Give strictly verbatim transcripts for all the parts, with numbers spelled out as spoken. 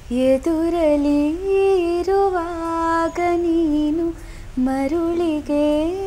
ಎದುರಲಿ ಇರುವಾಗ ನೀನು ಮರುಳಿಗೆ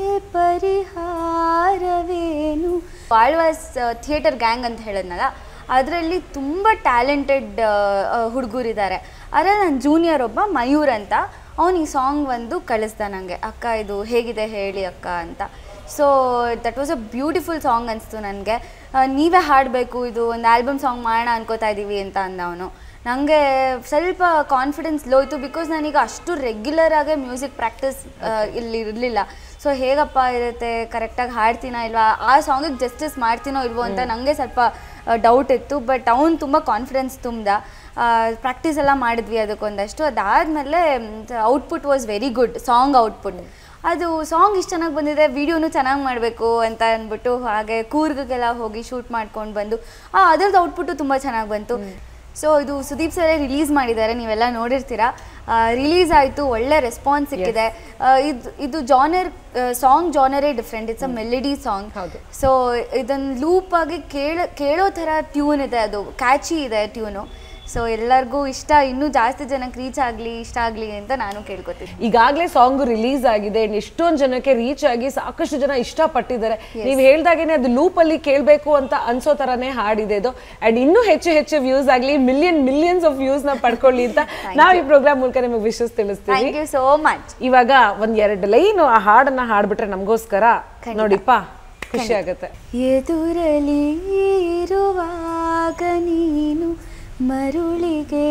ಪರಿಹಾರವೇನು. ಆಳ್ವಾಸ್ ಥಿಯೇಟರ್ ಗ್ಯಾಂಗ್ ಅಂತ ಹೇಳಿದ್ನಲ್ಲ, ಅದರಲ್ಲಿ ತುಂಬ ಟ್ಯಾಲೆಂಟೆಡ್ ಹುಡುಗರಿದ್ದಾರೆ. ಆದರೆ ನನ್ನ ಜೂನಿಯರ್ ಒಬ್ಬ ಮಯೂರ್ ಅಂತ, ಅವನು ಈ ಸಾಂಗ್ ಒಂದು ಕಳಿಸ್ದ ನನಗೆ, ಅಕ್ಕ ಇದು ಹೇಗಿದೆ ಹೇಳಿ ಅಕ್ಕ ಅಂತ. So that was a beautiful song ಅನಿಸ್ತು ನನಗೆ. ನೀವೇ ಹಾಡಬೇಕು, ಇದು ಒಂದು ಆಲ್ಬಮ್ ಸಾಂಗ್ ಮಾಡೋಣ ಅನ್ಕೋತಾ ಇದ್ದೀವಿ ಅಂತ ಅಂದ ಅವನು. ನನಗೆ ಸ್ವಲ್ಪ ಕಾನ್ಫಿಡೆನ್ಸ್ ಲೋ ಇತ್ತು, ಬಿಕಾಸ್ ನಾನೀಗ ಅಷ್ಟು ರೆಗ್ಯುಲರಾಗೆ ಮ್ಯೂಸಿಕ್ ಪ್ರಾಕ್ಟೀಸ್ ಇಲ್ಲಿ ಇರಲಿಲ್ಲ. ಸೊ ಹೇಗಪ್ಪ ಇರುತ್ತೆ, ಕರೆಕ್ಟಾಗಿ ಹಾಡ್ತೀನೋ ಇಲ್ವಾ, ಆ ಸಾಂಗಿಗೆ ಜಸ್ಟಿಸ್ ಮಾಡ್ತೀನೋ ಇಲ್ವೋ ಅಂತ ನನಗೆ ಸ್ವಲ್ಪ ಡೌಟ್ ಇತ್ತು. ಬಟ್ ಅವ್ನು ತುಂಬ ಕಾನ್ಫಿಡೆನ್ಸ್ ತುಂಬ್ದ. ಪ್ರಾಕ್ಟೀಸ್ ಎಲ್ಲ ಮಾಡಿದ್ವಿ ಅದಕ್ಕೊಂದಷ್ಟು. ಅದಾದಮೇಲೆ output was very good, song output. ಅದು ಸಾಂಗ್ ಇಷ್ಟು ಚೆನ್ನಾಗಿ ಬಂದಿದೆ, ವಿಡಿಯೋನು ಚೆನ್ನಾಗಿ ಮಾಡಬೇಕು ಅಂತ ಅಂದ್ಬಿಟ್ಟು ಹಾಗೆ ಕೂರ್ಗೆಲ್ಲ ಹೋಗಿ ಶೂಟ್ ಮಾಡ್ಕೊಂಡು ಬಂದು ಅದರದ್ದು ಔಟ್ಪುಟ್ಟು ತುಂಬ ಚೆನ್ನಾಗಿ ಬಂತು. ಸೊ ಇದು ಸುದೀಪ್ ಸರೇ ರಿಲೀಸ್ ಮಾಡಿದ್ದಾರೆ, ನೀವೆಲ್ಲ ನೋಡಿರ್ತೀರಾ. ರಿಲೀಸ್ ಆಯಿತು, ಒಳ್ಳೆ ರೆಸ್ಪಾನ್ಸ್ ಸಿಕ್ಕಿದೆ. ಇದು ಇದು ಜಾನರ್ ಸಾಂಗ್ ಜಾನರೇ different, it's a melody song. So ಇದನ್ನು ಲೂಪ್ ಆಗಿ ಕೇಳ ಕೇಳೋ ಥರ ಟ್ಯೂನ್ ಇದೆ, ಅದು ಕ್ಯಾಚಿ ಇದೆ ಟ್ಯೂನು. ಸೊ ಎಲ್ಲರಿಗೂ ಇಷ್ಟ, ಇನ್ನೂ ಜಾಸ್ತಿ ಜನಕ್ಕೆ ರೀಚ್ ಆಗಲಿ, ಇಷ್ಟ ಆಗಲಿ ಅಂತ ನಾನು ಕೇಳ್ಕೊತೀನಿ. ಈಗಾಗಲೇ ಸಾಂಗು ರಿಲೀಸ್ ಆಗಿದೆ, ಎಷ್ಟೊಂದು ಜನಕ್ಕೆ ರೀಚ್ ಆಗಿ ಸಾಕಷ್ಟು ಜನ ಇಷ್ಟಪಟ್ಟಿದ್ದಾರೆ. ನೀವು ಹೇಳ್ದಾಗೇನೆ ಅದು ಲೂಪಲ್ಲಿ ಕೇಳಬೇಕು ಅಂತ ಅನ್ಸೋ ಥರನೇ ಹಾಡಿದೆ ಇದು. ಆ್ಯಂಡ್ ಇನ್ನೂ ಹೆಚ್ಚು ಹೆಚ್ಚು ವ್ಯೂಸ್ ಆಗಲಿ, ಮಿಲಿಯನ್ ಮಿಲಿಯನ್ಸ್ ಆಫ್ ವ್ಯೂಸ್ನ ಪಡ್ಕೊಳ್ಳಿ ಅಂತ ನಾವು ಈ ಪ್ರೋಗ್ರಾಮ್ ಮೂಲಕ ನಿಮಗೆ ವಿಶಸ್ ತಿಳಿಸ್ತೀವಿ. Thank you so much. ಇವಾಗ ಒಂದು ಎರಡು ಲೈನು ಆ ಹಾಡನ್ನ ಹಾಡ್ಬಿಟ್ರೆ ನಮಗೋಸ್ಕರ ನೋಡಿಪ್ಪ ಖುಷಿ ಆಗುತ್ತೆ. ಎದುರಲಿ ಇರುವಾಗ ನೀನು ಮರುಳಿಗೆ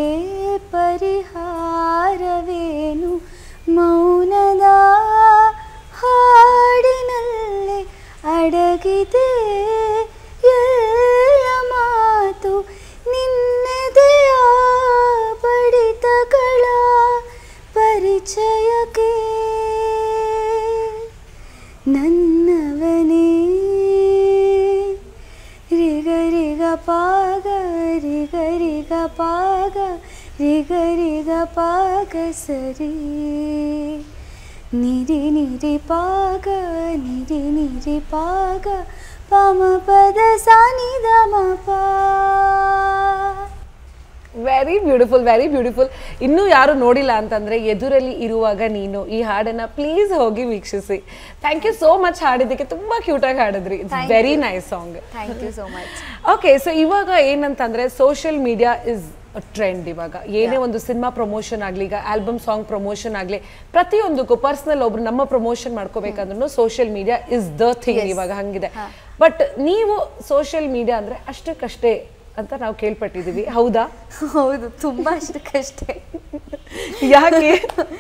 ಪರಿಹಾರವೇನು, ಮೌನದ ಹಾಡಿನಲ್ಲೇ ಅಡಗಿದೆ ಎಲ್ಲ ಮಾತು, ನಿನ್ನೆದೆಯ ಬಡಿತಗಳ ಪರಿಚಯಕ್ಕೆ ನನ್ನವನೇ ರಿಗರಿಗ ಪಾಗ ರಿಗರಿಗ ಪಾಗ ರಿಗರಿಗ ಪಾಗ ಸರಿ ನಿರಿ ನಿರಿ ಪಾಗ ನಿರಿ ನಿರಿ ಪಾಗ ಪಮ ಪದ ಸಾನಿದ ಮಪ. Very beautiful, very beautiful. ಇನ್ನೂ ಯಾರು ನೋಡಿಲ್ಲ ಅಂತಂದ್ರೆ ಎದುರಲ್ಲಿ ಇರುವಾಗ ನೀನು ಈ ಹಾಡನ್ನ ಪ್ಲೀಸ್ ಹೋಗಿ ವೀಕ್ಷಿಸಿ. ಥ್ಯಾಂಕ್ ಯು ಸೋ ಮಚ್, ಹಾಡಿದ್ದಕ್ಕೆ ತುಂಬಾ ಕ್ಯೂಟ್ ಆಗಿ ಹಾಡಿದ್ರಿ. It's very nice song. Thank you so much. Okay, so ಇವಾಗ ಏನಂತಂದ್ರೆ ಸೋಷಿಯಲ್ ಮೀಡಿಯಾ ಇಸ್ ಟ್ರೆಂಡ್. ಇವಾಗ ಏನೇ ಒಂದು ಸಿನಿಮಾ ಪ್ರಮೋಷನ್ ಆಗಲಿ, ಈಗ ಆಲ್ಬಮ್ ಸಾಂಗ್ ಪ್ರಮೋಷನ್ ಆಗಲಿ, ಪ್ರತಿಯೊಂದಕ್ಕೂ ಪರ್ಸನಲ್ ಒಬ್ರು ನಮ್ಮ ಪ್ರಮೋಷನ್ ಮಾಡ್ಕೋಬೇಕಂದ್ರೂ social media is the thing ಇವಾಗ ಹಂಗಿದೆ. ಬಟ್ ನೀವು ಸೋಷಿಯಲ್ ಮೀಡಿಯಾ ಅಂದ್ರೆ ಅಷ್ಟಕ್ಕಷ್ಟೇ ಅಂತ ನಾವು ಕೇಳ್ಪಟ್ಟಿದೀವಿ, ಹೌದಾ? ಹೌದು, ತುಂಬಾ ಅಷ್ಟಕ್ಕಷ್ಟೇ. ಯಾಕೆ?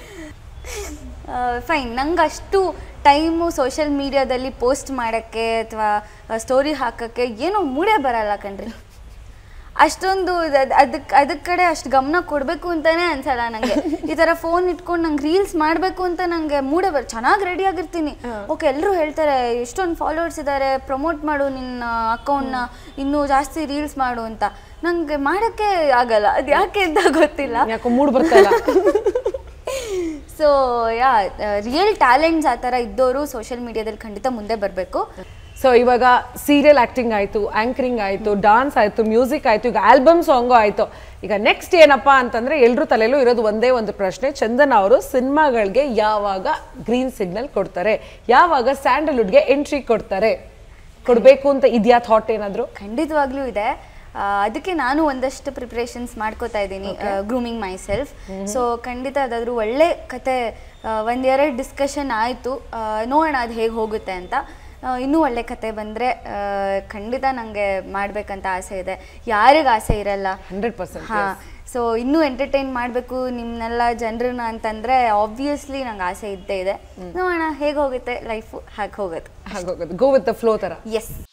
ಫೈನ್, ನಂಗೆ ಅಷ್ಟು ಟೈಮು ಸೋಷಿಯಲ್ ಮೀಡಿಯಾದಲ್ಲಿ ಪೋಸ್ಟ್ ಮಾಡೋಕ್ಕೆ ಅಥವಾ ಸ್ಟೋರಿ ಹಾಕೋಕ್ಕೆ ಏನೋ ಮೂಡೇ ಬರಲ್ಲ ಕಣ್ರಿ. ಅಷ್ಟೊಂದು ಅದಕ್ಕೆ ಅದಕ್ಕೆ ಕಡೆ ಅಷ್ಟು ಗಮನ ಕೊಡಬೇಕು ಅಂತಲೇ ಅನ್ಸಲ್ಲ ನನಗೆ. ಈ ಥರ ಫೋನ್ ಇಟ್ಕೊಂಡು ನಂಗೆ ರೀಲ್ಸ್ ಮಾಡಬೇಕು ಅಂತ ನನಗೆ ಮೂಡೇ ಬರ. ಚೆನ್ನಾಗಿ ರೆಡಿ ಆಗಿರ್ತೀನಿ, ಓಕೆ, ಎಲ್ಲರೂ ಹೇಳ್ತಾರೆ ಎಷ್ಟೊಂದು ಫಾಲೋವರ್ಸ್ ಇದ್ದಾರೆ, ಪ್ರಮೋಟ್ ಮಾಡು ನಿನ್ನ ಅಕೌಂಟ್ನ, ಇನ್ನೂ ಜಾಸ್ತಿ ರೀಲ್ಸ್ ಮಾಡು ಅಂತ. ನನಗೆ ಮಾಡೋಕ್ಕೆ ಆಗಲ್ಲ, ಅದು ಯಾಕೆ ಅಂತ ಗೊತ್ತಿಲ್ಲ, ಯಾಕೋ ಮೂಡ್ ಬರ್ತಲ್ಲ. ಸೊ ಯಾ ರಿಯಲ್ ಟ್ಯಾಲೆಂಟ್ಸ್ ಆ ಥರ ಇದ್ದವರು ಸೋಷಿಯಲ್ ಮೀಡಿಯಾದಲ್ಲಿ ಖಂಡಿತ ಮುಂದೆ ಬರಬೇಕು. ಸೊ ಇವಾಗ ಸೀರಿಯಲ್ ಆಕ್ಟಿಂಗ್ ಆಯ್ತು, ಆಂಕರಿಂಗ್ ಆಯ್ತು, ಡಾನ್ಸ್ ಆಯ್ತು, ಮ್ಯೂಸಿಕ್ ಆಯ್ತು, ಈಗ ಆಲ್ಬಮ್ ಸಾಂಗು ಆಯ್ತು. ಈಗ ನೆಕ್ಸ್ಟ್ ಏನಪ್ಪಾ ಅಂತಂದ್ರೆ ಎಲ್ರೂ ತಲೆಯಲ್ಲೂ ಇರೋದು ಒಂದೇ ಒಂದು ಪ್ರಶ್ನೆ, ಚಂದನ ಅವರು ಸಿನಿಮಾಗಳಿಗೆ ಯಾವಾಗ ಗ್ರೀನ್ ಸಿಗ್ನಲ್ ಕೊಡ್ತಾರೆ, ಯಾವಾಗ ಸ್ಯಾಂಡಲ್ವುಡ್ಗೆ ಎಂಟ್ರಿ ಕೊಡ್ತಾರೆ, ಕೊಡಬೇಕು ಅಂತ ಇದೆಯಾ ಥಾಟ್ ಏನಾದ್ರು? ಖಂಡಿತವಾಗ್ಲೂ ಇದೆ. ಅದಕ್ಕೆ ನಾನು ಒಂದಷ್ಟು ಪ್ರಿಪ್ರೇಷನ್ಸ್ ಮಾಡ್ಕೋತಾ ಇದ್ದೀನಿ, ಗ್ರೂಮಿಂಗ್ ಮೈ ಸೆಲ್ಫ್. ಸೊ ಖಂಡಿತ ಅದಾದರೂ ಒಳ್ಳೆ ಕತೆ, ಒಂದೆರಡು ಡಿಸ್ಕಷನ್ ಆಯಿತು, ನೋಡೋಣ ಅದು ಹೇಗೆ ಹೋಗುತ್ತೆ ಅಂತ. ಇನ್ನೂ ಒಳ್ಳೆ ಕತೆ ಬಂದರೆ ಖಂಡಿತ ನನಗೆ ಮಾಡಬೇಕಂತ ಆಸೆ ಇದೆ. ಯಾರಿಗೆ ಆಸೆ ಇರಲ್ಲ? Hundred percent. ಹಾಂ, ಸೊ ಇನ್ನೂ ಎಂಟರ್ಟೈನ್ ಮಾಡಬೇಕು ನಿಮ್ಮನ್ನೆಲ್ಲ ಜನರನ್ನ ಅಂತಂದರೆ ಆಬ್ವಿಯಸ್ಲಿ ನಂಗೆ ಆಸೆ ಇದ್ದೇ ಇದೆ. ನೋಡೋಣ ಹೇಗೆ ಹೋಗುತ್ತೆ ಲೈಫು, ಹಾಗೆ ಹೋಗುತ್ತೆ ಹಾಗೆ ಹೋಗೋದು, ಗೋ ವಿತ್ ದ ಫ್ಲೋ ಥರ. ಎಸ್.